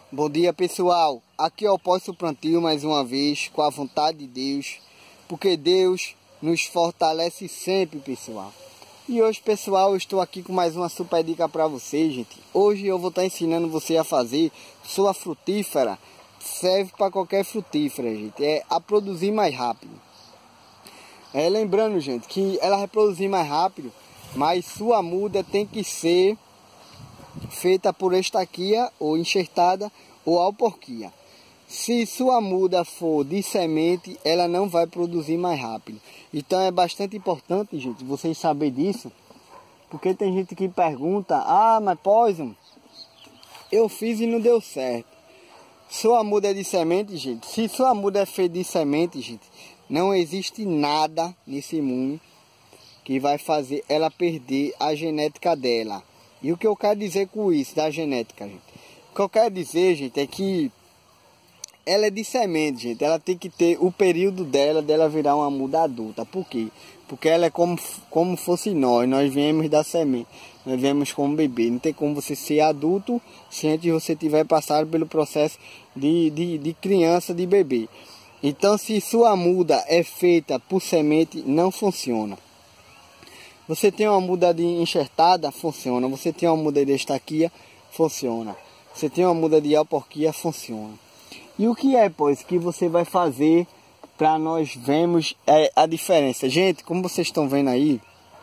Bom dia, pessoal. Aqui é o pós-plantio mais uma vez, com a vontade de Deus, porque Deus nos fortalece sempre, pessoal. E hoje, pessoal, eu estou aqui com mais uma super dica para vocês, gente. Hoje eu vou estar ensinando você a fazer sua frutífera. Serve para qualquer frutífera, gente. É a produzir mais rápido. Lembrando, gente, que ela vai produzir mais rápido, mas sua muda tem que ser feita por estaquia ou enxertada ou alporquia. Se sua muda for de semente, ela não vai produzir mais rápido. Então é bastante importante, gente, vocês saberem disso, porque tem gente que pergunta: ah, mas Poison, eu fiz e não deu certo. Sua muda é de semente, gente. Se sua muda é feita de semente, gente, não existe nada nesse mundo que vai fazer ela perder a genética dela. E o que eu quero dizer com isso, da genética, gente? O que eu quero dizer, gente, é que ela é de semente, gente. Ela tem que ter o período dela virar uma muda adulta. Por quê? Porque ela é como fosse nós viemos da semente. Nós viemos como bebê. Não tem como você ser adulto se antes você tiver passado pelo processo de criança, de bebê. Então, se sua muda é feita por semente, não funciona. Você tem uma muda de enxertada, funciona. Você tem uma muda de estaquia, funciona. Você tem uma muda de alporquia, funciona. E o que é, pois, que você vai fazer para nós vermos a diferença? Gente, como vocês estão vendo aí,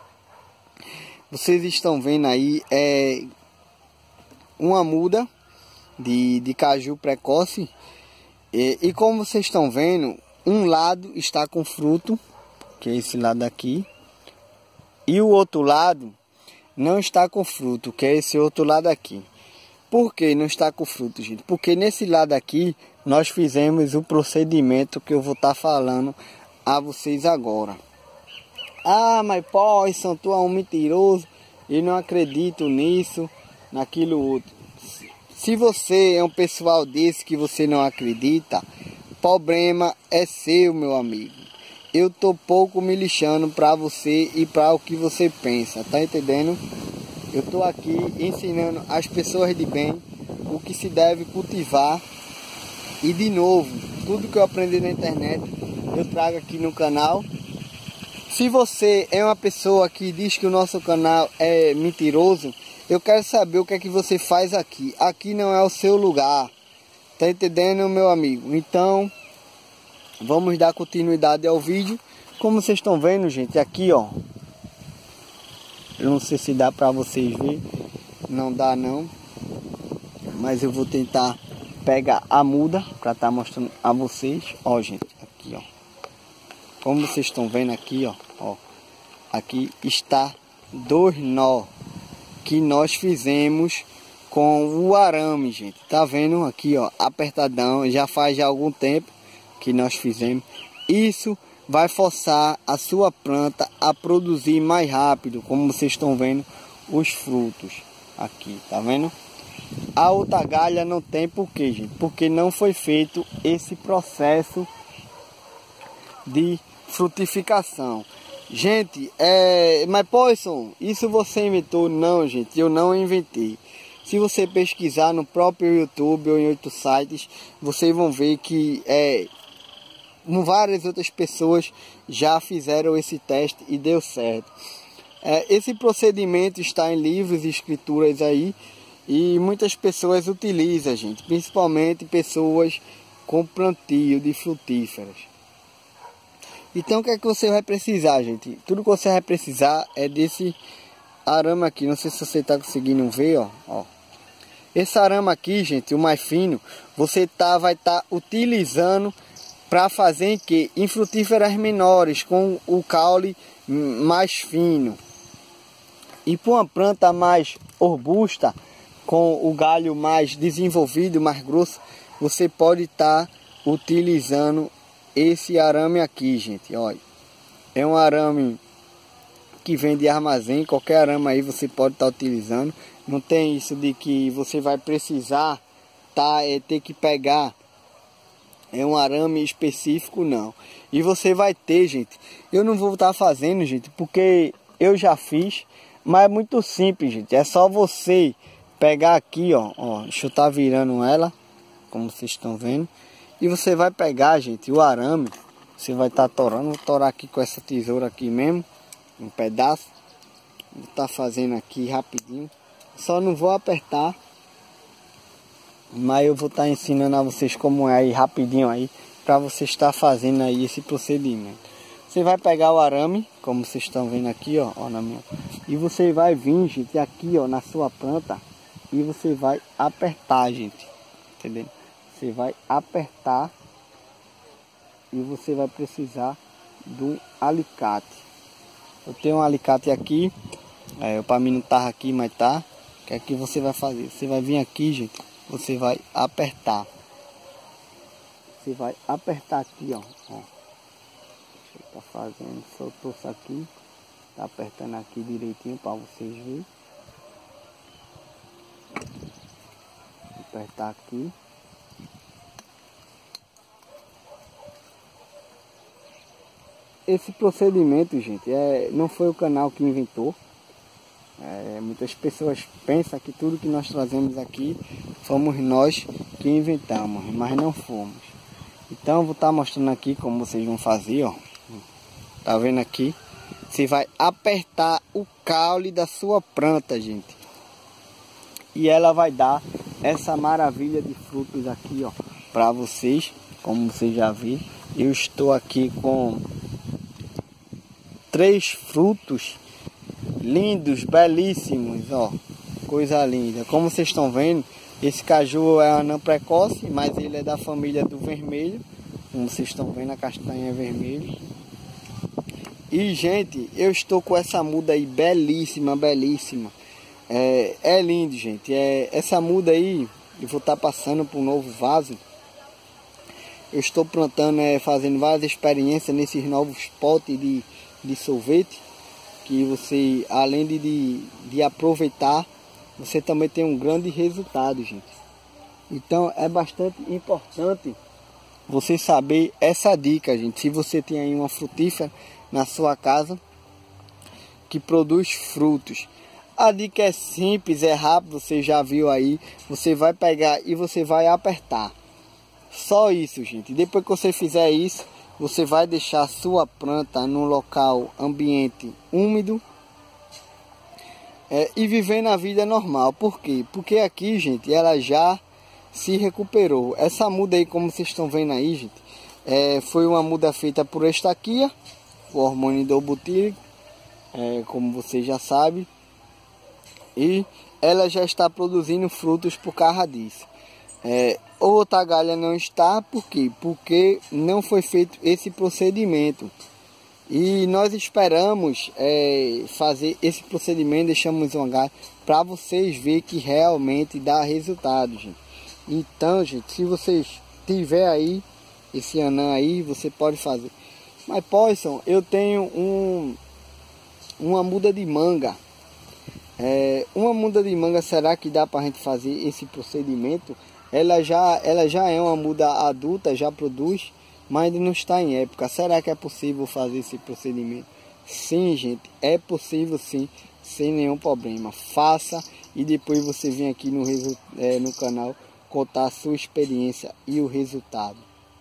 uma muda de caju precoce. E como vocês estão vendo, um lado está com fruto, que é esse lado aqui. E o outro lado não está com fruto, que é esse outro lado aqui. Por que não está com fruto, gente? Porque nesse lado aqui nós fizemos o procedimento que eu vou estar falando a vocês agora. Ah, mas Poison, tu é um mentiroso, eu não acredito nisso, naquilo outro. Se você é um pessoal desse que você não acredita, problema é seu, meu amigo. Eu tô pouco me lixando para você e para o que você pensa, tá entendendo? Eu tô aqui ensinando as pessoas de bem o que se deve cultivar. E de novo, tudo que eu aprendi na internet eu trago aqui no canal. Se você é uma pessoa que diz que o nosso canal é mentiroso, eu quero saber o que é que você faz aqui. Aqui não é o seu lugar, tá entendendo, meu amigo? Então vamos dar continuidade ao vídeo. Como vocês estão vendo, gente, aqui ó, eu não sei se dá para vocês ver, não dá não, mas eu vou tentar pegar a muda para estar mostrando a vocês. Ó, gente, aqui ó, como vocês estão vendo aqui ó, aqui está 2 nó que nós fizemos com o arame, gente. Tá vendo aqui ó, apertadão, já faz algum tempo que nós fizemos. Isso vai forçar a sua planta a produzir mais rápido, como vocês estão vendo os frutos aqui, tá vendo? A outra galha não tem por quê, gente? Porque não foi feito esse processo de frutificação. Gente, mas Poison, isso você inventou? Não, gente, eu não inventei. Se você pesquisar no próprio YouTube ou em outros sites, vocês vão ver que várias outras pessoas já fizeram esse teste e deu certo. Esse procedimento está em livros e escrituras aí, e muitas pessoas utilizam, gente, principalmente pessoas com plantio de frutíferas. Então o que é que você vai precisar, gente? Tudo que você vai precisar é desse arame aqui. Não sei se você está conseguindo ver, ó. Esse arame aqui, gente, o mais fino, você vai estar utilizando para fazer em que? Em frutíferas menores, com o caule mais fino. E para uma planta mais robusta, com o galho mais desenvolvido, mais grosso, você pode estar utilizando esse arame aqui, gente. Olha, é um arame que vem de armazém, qualquer arame aí você pode estar utilizando. Não tem isso de que você vai precisar ter que pegar um arame específico, não. E você vai ter, gente, eu não vou estar fazendo, gente, porque eu já fiz, mas é muito simples, gente. É só você pegar aqui, ó, deixa eu estar virando ela, como vocês estão vendo. E você vai pegar, gente, o arame. Você vai estar torando. Vou torar aqui com essa tesoura aqui mesmo, um pedaço. Vou estar fazendo aqui rapidinho. Só não vou apertar, mas eu vou estar ensinando a vocês como é aí rapidinho aí, para você estar fazendo aí esse procedimento. Você vai pegar o arame, como vocês estão vendo aqui, ó na minha, e você vai vir, gente, aqui, ó, na sua planta, e você vai apertar, gente, entendeu? Você vai apertar e você vai precisar do alicate. Eu tenho um alicate aqui, para mim não tá aqui, mas tá. Que aqui você vai fazer, você vai vir aqui, gente, você vai apertar. Você vai apertar aqui, ó. Tá fazendo, soltou isso aqui, tá apertando aqui direitinho para vocês verem. Apertar aqui. Esse procedimento, gente, não foi o canal que inventou. Muitas pessoas pensam que tudo que nós trazemos aqui fomos nós que inventamos, mas não fomos. Então eu vou estar mostrando aqui como vocês vão fazer, ó. Tá vendo aqui? Você vai apertar o caule da sua planta, gente. E ela vai dar essa maravilha de frutos aqui, ó, para vocês. Como vocês já viram, eu estou aqui com 3 frutos lindos, belíssimos, ó, coisa linda. Como vocês estão vendo, esse caju é anã precoce, mas ele é da família do vermelho. Como vocês estão vendo, a castanha é vermelha. E, gente, eu estou com essa muda aí belíssima, belíssima. É lindo, gente. Essa muda aí, eu vou estar passando para um novo vaso. Eu estou plantando, fazendo várias experiências nesses novos potes de sorvete. Que você, além de aproveitar, você também tem um grande resultado, gente. Então é bastante importante você saber essa dica, gente. Se você tem aí uma frutífera na sua casa que produz frutos, a dica é simples, é rápido, você já viu aí. Você vai pegar e você vai apertar. Só isso, gente. Depois que você fizer isso, você vai deixar a sua planta num local, ambiente úmido, e vivendo a vida normal. Por quê? Porque aqui, gente, ela já se recuperou. Essa muda aí, como vocês estão vendo aí, gente, foi uma muda feita por estaquia, o hormônio isobutírico, como vocês já sabem, e ela já está produzindo frutos por causa disso. Outra galha não está, por quê? Porque não foi feito esse procedimento. E nós esperamos fazer esse procedimento, deixamos uma galha para vocês verem que realmente dá resultado, gente. Então, gente, se vocês tiver aí esse anã aí, você pode fazer. Mas, Poisson, eu tenho uma muda de manga. Uma muda de manga, será que dá para a gente fazer esse procedimento? Ela já é uma muda adulta, já produz, mas ainda não está em época. Será que é possível fazer esse procedimento? Sim, gente, é possível sim, sem nenhum problema. Faça e depois você vem aqui no canal contar a sua experiência e o resultado.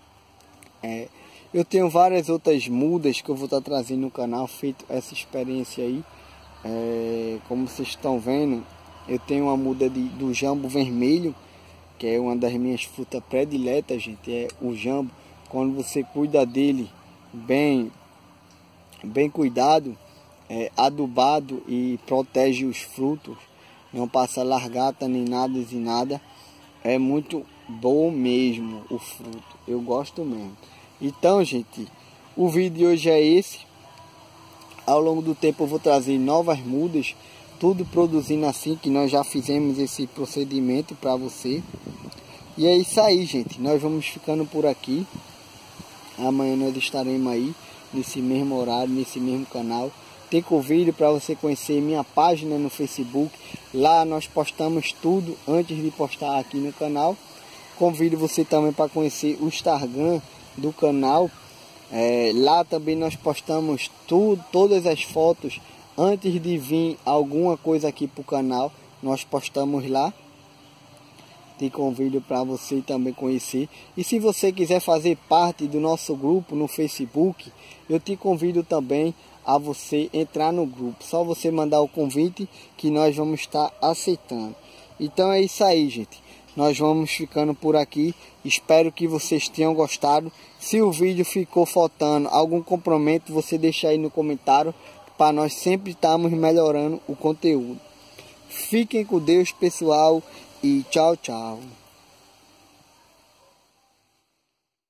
Eu tenho várias outras mudas que eu vou estar trazendo no canal, feito essa experiência aí. Como vocês estão vendo, eu tenho uma muda do jambo vermelho, que é uma das minhas frutas prediletas, gente. É o jambo. Quando você cuida dele bem cuidado, adubado e protege os frutos, não passa largata nem nada, é muito bom mesmo o fruto. Eu gosto mesmo. Então, gente, o vídeo de hoje é esse. Ao longo do tempo eu vou trazer novas mudas, tudo produzindo assim, que nós já fizemos esse procedimento para você. E é isso aí, gente. Nós vamos ficando por aqui. Amanhã nós estaremos aí, nesse mesmo horário, nesse mesmo canal. Tem convite para você conhecer minha página no Facebook. Lá nós postamos tudo antes de postar aqui no canal. Convido você também para conhecer o Instagram do canal. Lá também nós postamos todas as fotos antes de vir alguma coisa aqui para o canal. Nós postamos lá. te convido para você também conhecer. E se você quiser fazer parte do nosso grupo no Facebook, eu te convido também a você entrar no grupo. Só você mandar o convite que nós vamos estar aceitando. Então é isso aí, gente. Nós vamos ficando por aqui. Espero que vocês tenham gostado. Se o vídeo ficou faltando algum complemento, você deixa aí no comentário, para nós sempre estarmos melhorando o conteúdo. Fiquem com Deus, pessoal, e tchau, tchau.